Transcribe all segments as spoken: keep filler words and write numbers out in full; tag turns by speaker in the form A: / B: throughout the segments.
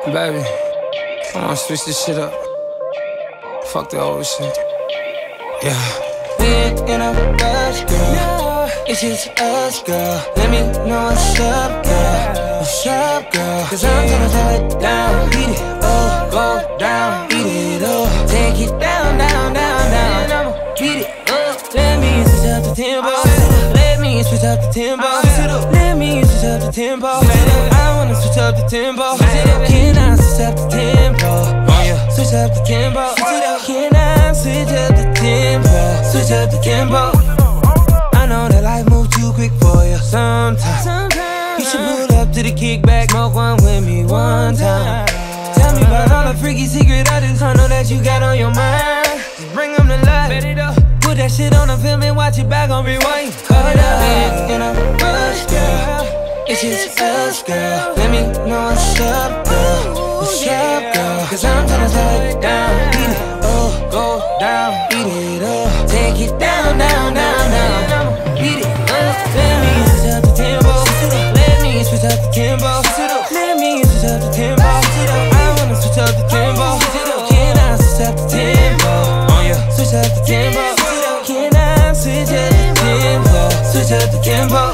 A: Baby, I wanna switch this shit up. Fuck the old shit. Yeah.
B: We ain't in a rush, girl. It's just us, girl. Let me know what's up, girl. What's up, girl? Cause I'm gonna slow it down. Beat it up, go down. Beat it up, take it down, down, down, down. I'ma beat it up. Let me switch up the tempo. Let me switch up the tempo. Let me switch up the tempo. I wanna switch up the tempo. Can I switch up the tempo? Switch up the tempo. Can I switch up the tempo? Switch up the tempo. I know that life moves too quick for you sometimes. You should pull up to the kickback, smoke one with me one time. Tell me about all the freaky secret items I know that you got on your mind. Just bring them to life. Put that shit on the film and watch it back on rewind. Hold up, ain't in a rush, girl. It's just us, girl. Let me know what's up, girl. What's up, girl? Cause I'm tryna slow it down. Beat it up, go down. Beat it up, take it down, down, down, down. Beat it up. Let me switch up the tempo. Let me switch up the tempo. Let me switch up the tempo. I wanna switch up the tempo. Can I switch up the tempo? Switch up the tempo. Can I switch up the tempo? Switch up the tempo.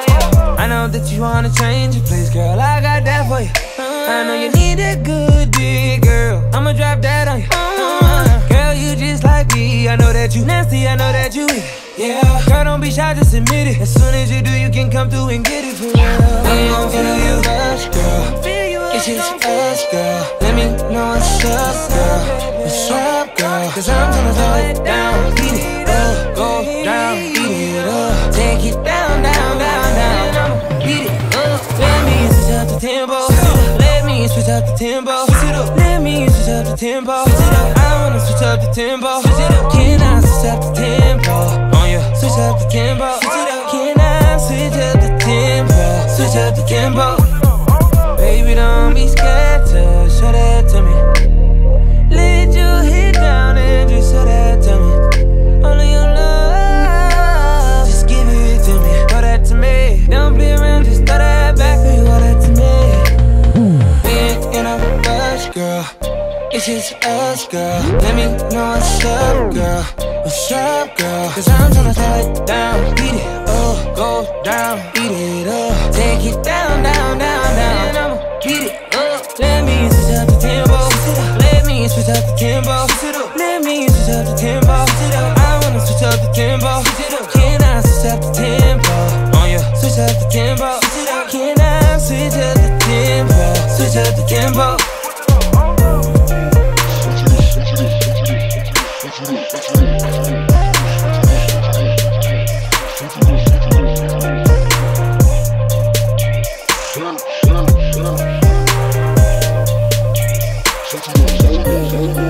B: I know that you wanna change your place, girl. I got that for you. I know you need a good dick, girl. I'ma drop that on you. uh, Girl, you just like me. I know that you nasty, I know that you eat. Yeah, girl, don't be shy, just admit it. As soon as you do, you can come through and get it for real. We gon' feel you rush, girl. It's just us, girl. Let me know what's up, girl. What's up, girl? Cause I'm gonna slow it down. Beat it up, go down. Beat it up, take it down, down, down, down. Beat it up. Let me switch up the tempo. Let me switch up the tempo. Let me switch up the tempo. I wanna switch up the tempo. Can I switch up the tempo? Switch up the tempo. Can I switch up the tempo? Switch up the tempo. Baby, don't be scared to show that to me. Let you hit down and just show that to me. All of your love, just give it to me. Throw that to me. Don't play around, just throw that back and throw that to me. We ain't in a rush, girl. It's just us, girl. Let me know what's up, girl. What's up, girl? Cause I'm tryna slow it down. Beat it up, go down. Beat it up, take it down, down, down, down. I'ma beat it up. Let me switch up the tempo. Let me switch up the tempo. Let me switch up the tempo. I wanna switch up the tempo. Can I switch up the tempo? Switch up the tempo. Can I switch up the tempo? Switch up the tempo.
C: Shut up.